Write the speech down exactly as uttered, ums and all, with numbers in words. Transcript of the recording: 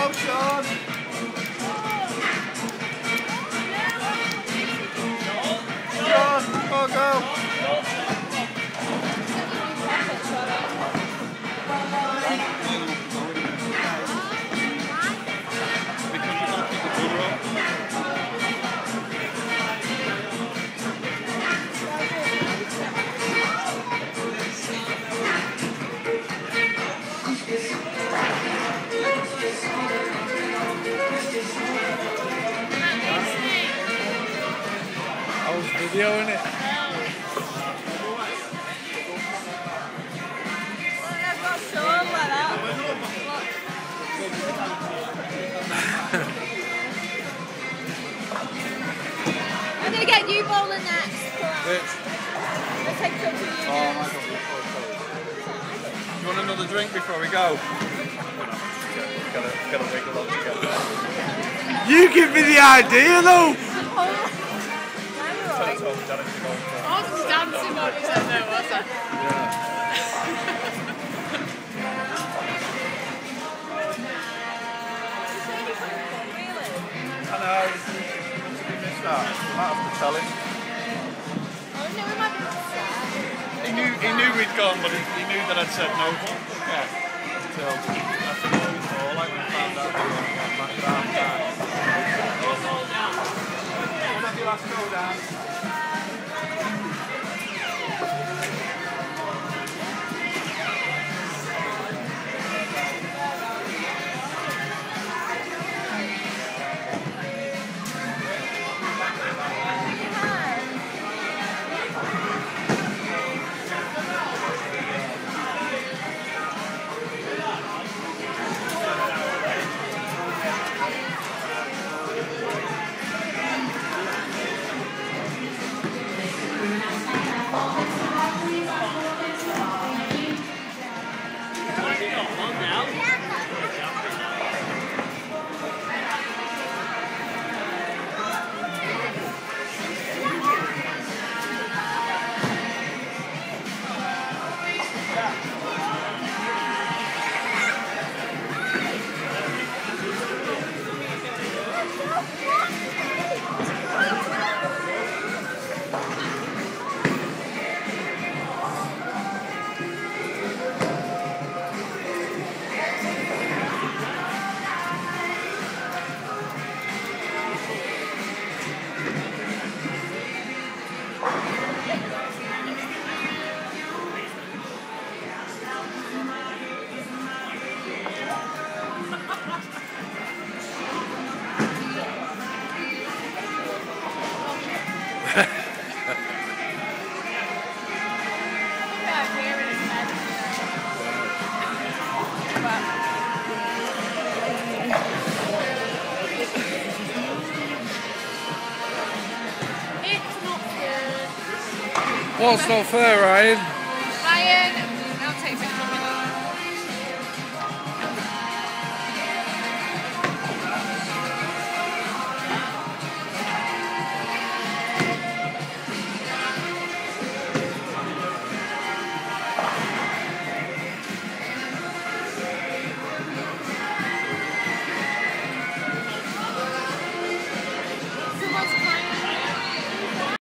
Go, Sean! Sean, go, go! I was videoing it. I've got Sean like that. I'm going to get you bowling next. Which? Let's take pictures of you. Oh my God. Do you want another drink before we go? Gotta, gotta wiggle up together. You give me the idea though! Right. I was dancing while you said no, was I? I know, we missed that. Might have to tell him. Oh no, we might be upset. He knew, he knew we'd gone, but he, he knew that I'd said no. Yeah. Until after the before, like we found out we were back at half time. We'll have your last go down. What's not fair, Ryan? Ryan,